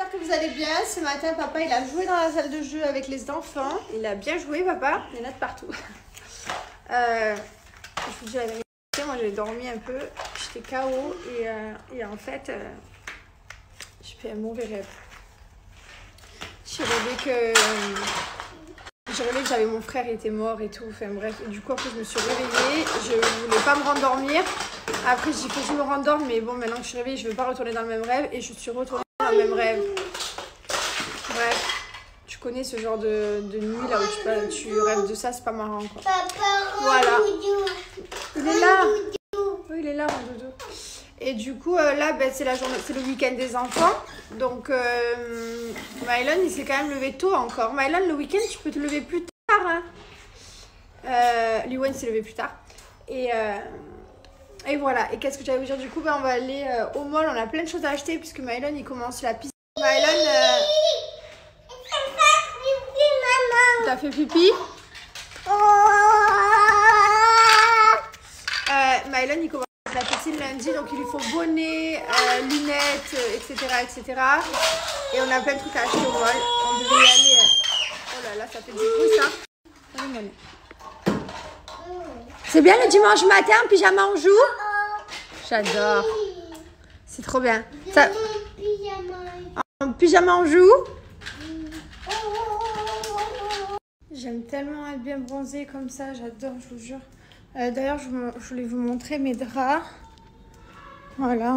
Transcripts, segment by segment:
j'espère que vous allez bien. Ce matin, papa, il a joué dans la salle de jeu avec les enfants. Il a bien joué, papa. Il y en a de partout. Je vous dis la vérité, moi j'ai dormi un peu. J'étais KO et en fait, j'ai fait un mauvais rêve. J'ai rêvé que j'avais mon frère, il était mort et tout. Enfin bref, et du coup après je me suis réveillée. Je voulais pas me rendormir. Après j'ai dit que je me rendorme, mais bon maintenant que je suis réveillée, je veux pas retourner dans le même rêve. Et je suis retournée dans le même rêve. Bref, tu connais ce genre de nuit là où tu rêves de ça, c'est pas marrant quoi. Voilà. Il est là. Oui, il est là mon doudou. Et du coup là ben, c'est la journée, c'est le week-end des enfants. Donc Mylon il s'est quand même levé tôt encore. Mylon le week-end tu peux te lever plus tard. Hein. Liwen s'est levé plus tard. Et voilà. Et qu'est-ce que j'allais vous dire du coup ben, on va aller au mall. On a plein de choses à acheter puisque Mylon il commence la piscine. Mylon t'as fait pipi? Mylon il commence la piscine lundi, donc il lui faut bonnet, lunettes, etc., etc. Et on a plein de trucs à acheter au mall. On devait y aller. Oh là là, ça fait du bruit ça. C'est bien le dimanche matin en pyjama on joue? J'adore. C'est trop bien. Ça... En pyjama on joue? J'aime tellement être bien bronzée comme ça, j'adore, je vous jure. D'ailleurs, je voulais vous montrer mes draps. Voilà.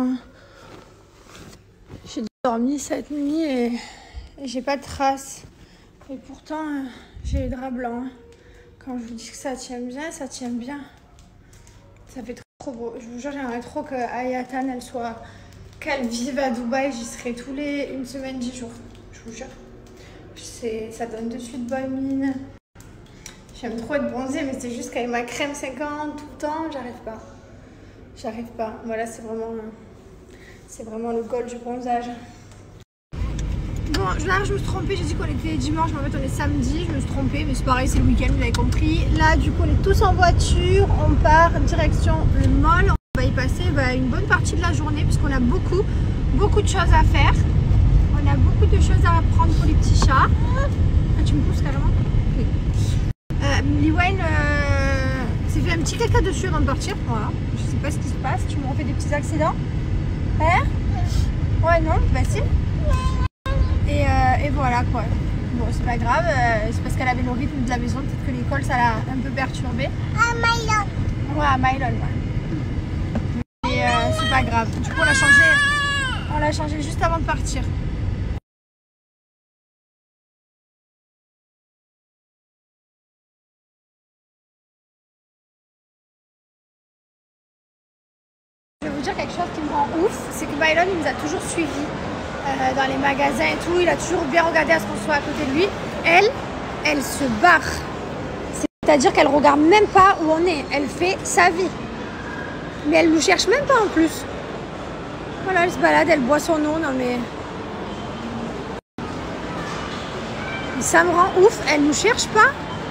J'ai dormi cette nuit et j'ai pas de traces. Et pourtant, j'ai les draps blancs. Quand je vous dis que ça tient bien, ça tient bien. Ça fait trop beau. Je vous jure, j'aimerais trop que Ayatan, qu'elle vive à Dubaï. J'y serai tous les 1 semaine, 10 jours. Je vous jure. Ça donne de suite bonne mine. J'aime trop être bronzée, mais c'est juste qu'avec ma crème 50 tout le temps, j'arrive pas. J'arrive pas. Voilà, c'est vraiment le goal du bronzage. Bon, là, je me suis trompée. J'ai dit qu'on était dimanche, mais en fait, on est samedi. Je me suis trompée, mais c'est pareil, c'est le week-end, vous avez compris. Là, du coup, on est tous en voiture. On part direction le mall. On va y passer une bonne partie de la journée, puisqu'on a beaucoup de choses à faire. On a beaucoup de choses à prendre pour les petits chats. Ah, tu me pousses carrément? Okay. Liwen s'est fait un petit caca dessus avant de partir. Voilà. Je sais pas ce qui se passe. Tu m'as fait des petits accidents? Hein? Ouais, non? Bah si. Et voilà quoi. Bon, c'est pas grave. C'est parce qu'elle avait le rythme de la maison. Peut-être que l'école, ça l'a un peu perturbée. À Mylon. Ouais, à Mylon, ouais. Et c'est pas grave. Du coup, on l'a changé juste avant de partir. Je vais vous dire quelque chose qui me rend ouf, c'est que Mylon il nous a toujours suivis dans les magasins et tout, il a toujours bien regardé à ce qu'on soit à côté de lui. Elle se barre, c'est-à-dire qu'elle regarde même pas où on est, elle fait sa vie, mais elle nous cherche même pas en plus. Voilà, elle se balade, elle boit son eau, non mais ça me rend ouf, elle nous cherche pas.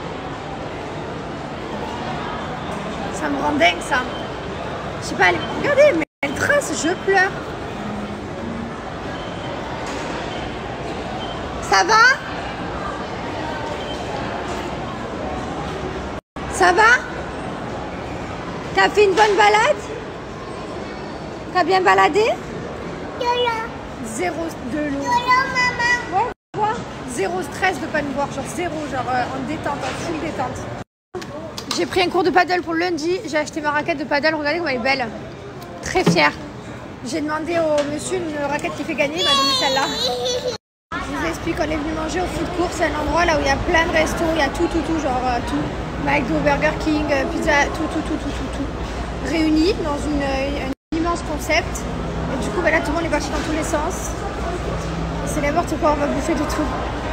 Ça me rend dingue ça. Je sais pas, regardez, mais elle trace, je pleure. Ça va? Ça va? T'as fait une bonne balade? T'as bien baladé? Zéro de l'eau. Ouais, quoi? Zéro stress de pas nous voir, genre zéro, en détente, en full détente. J'ai pris un cours de paddle pour le lundi. J'ai acheté ma raquette de paddle. Regardez comme elle est belle. Très fière. J'ai demandé au monsieur une raquette qui fait gagner. Il m'a donné celle-là. Je vous explique. On est venu manger au food court. C'est un endroit là où il y a plein de restos. Il y a tout. Genre tout. McDo, Burger King, pizza, tout. Réunis dans un immense concept. Et du coup, là, tout le monde est parti dans tous les sens. C'est n'importe quoi. On va bouffer de tout.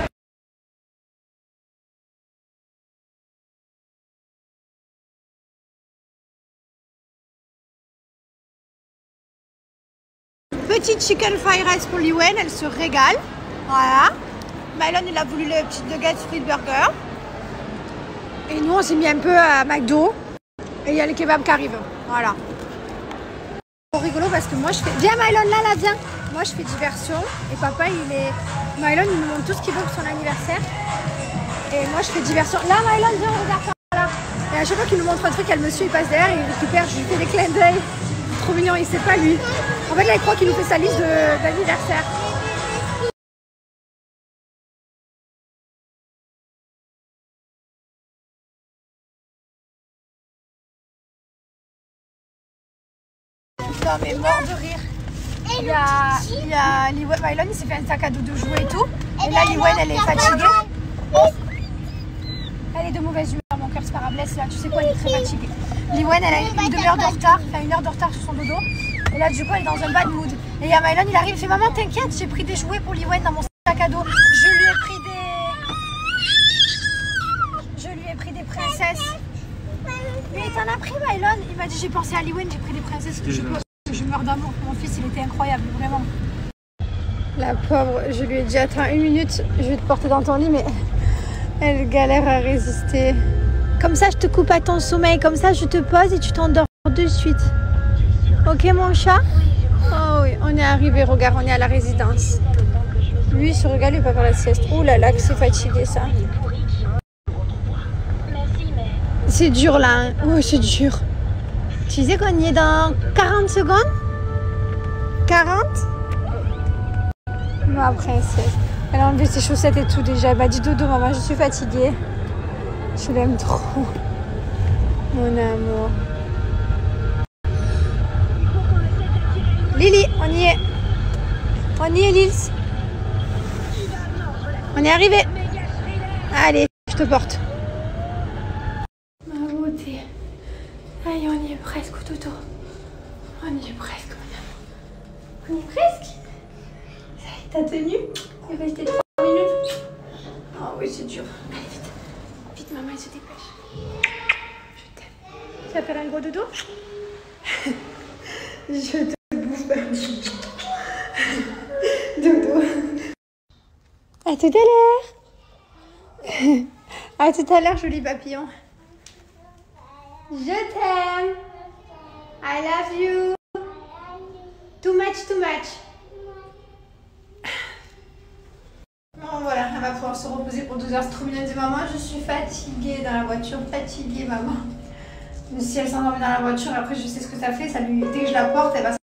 Petite chicken fried rice pour Liwen, elle se régale. Voilà. Mylon, il a voulu le petit nugget frites burger. Et nous, on s'est mis un peu à McDo. Et il y a le kebab qui arrive. Voilà. C'est rigolo parce que moi, je fais... Viens Mylon, là, viens. Moi je fais diversion et papa il est... Mylon il nous montre tout ce qu'il veut pour son anniversaire. Et moi je fais diversion. Là Mylon viens regarde par là. Et à chaque fois qu'il nous montre un truc, elle me suit, il passe derrière, il récupère, je lui fais des clins d'œil. Trop mignon, il sait pas lui. En fait là il croit qu'il nous fait sa liste d'anniversaire. Non mais mort de rire. Il y a Liwen, Mylon il s'est fait un sac à dos de jouets et tout. Et là Liwen elle est fatiguée. Elle est de mauvaise humeur, mon cœur c'est pas blesse là, tu sais quoi, elle est très fatiguée. Liwen elle a une demi-heure de retard, enfin 1 heure de retard sur son dodo. Et là du coup elle est dans un bad mood. Et il y a Mylon, il arrive, il fait maman t'inquiète, j'ai pris des jouets pour Liwen dans mon sac à dos. Je lui ai pris des princesses. Mais t'en as pris Mylon? Il m'a dit j'ai pensé à Liwen, j'ai pris des princesses. Je meurs d'amour pour mon fils, il était incroyable, vraiment. La pauvre, je lui ai dit attends 1 minute, je vais te porter dans ton lit, mais elle galère à résister. Comme ça, je te coupe à ton sommeil, comme ça, je te pose et tu t'endors de suite. Ok mon chat? Oh oui, on est arrivé, regarde, on est à la résidence. Lui, ce regarde, il va faire la sieste. Oh là là, que c'est fatigué ça. C'est dur là, hein. Oh, c'est dur. Tu sais qu'on y est dans 40 secondes? 40? Ma princesse. Elle a enlevé ses chaussettes et tout déjà. Elle m'a dit dodo maman, je suis fatiguée. Je l'aime trop. Mon amour. Lily, on y est. On y est Lils. On est arrivé. Allez, je te porte. Ma beauté. Allez, on y est presque au dodo. On y est presque, mon amour. On y est presque. T'as tenu? Il restait 3 minutes. Oh oui, c'est dur. Allez, vite. Vite, maman, elle se dépêche. Je t'aime. Tu vas faire un gros dodo? Je te bouffe. Dodo. À tout à l'heure. À tout à l'heure, joli papillon. Je t'aime. I love you. Too much, too much. Bon voilà, elle va pouvoir se reposer pour 2 heures. C'est trop mignon de maman, je suis fatiguée dans la voiture. Fatiguée maman. Si elle s'endormit dans la voiture, après je sais ce que ça fait. Dès que je la porte, elle va